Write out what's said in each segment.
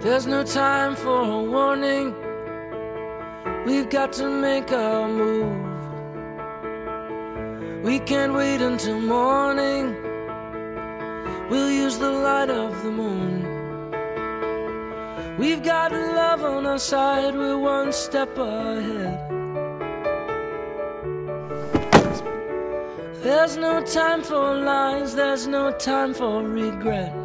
There's no time for a warning. We've got to make our move. We can't wait until morning. We'll use the light of the moon. We've got love on our side, we're one step ahead. There's no time for lies, there's no time for regret.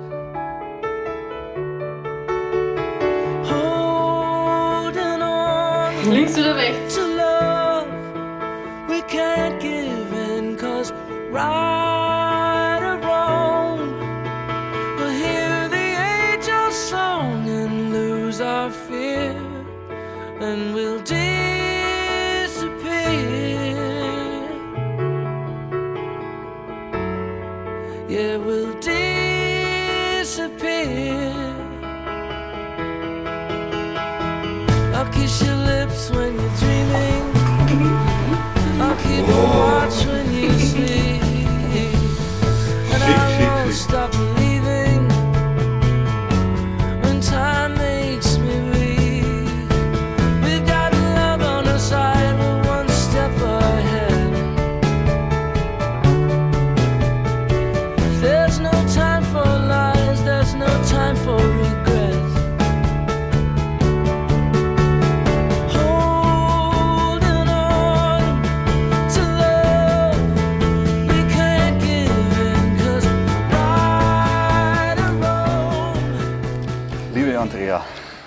Holding on Links oder rechts? to love, we can't give in, 'cause right or wrong, we'll hear the angel song and lose our fear, and we'll disappear. Yeah, we'll disappear. I'll kiss your lips when you're dreaming. I'll keep a watch when you sleep. And I won't stop believing when time makes me weak. We've got love on our side, we're one step ahead. There's no time for lies, there's no time for regrets. Holding on to love, we can't give in, 'cause right or wrong. Liebe Andrea,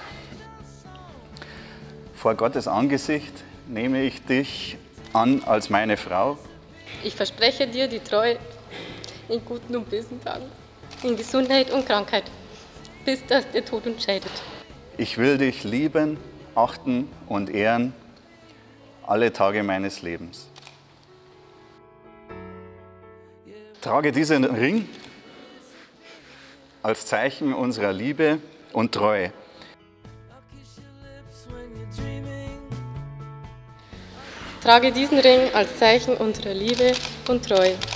vor Gottes Angesicht nehme ich dich an als meine Frau. Ich verspreche dir die Treue in guten und bösen Tagen, in Gesundheit und Krankheit, bis dass der Tod uns scheidet. Ich will dich lieben, achten und ehren alle Tage meines Lebens. Trage diesen Ring als Zeichen unserer Liebe und Treue. Trage diesen Ring als Zeichen unserer Liebe und Treue.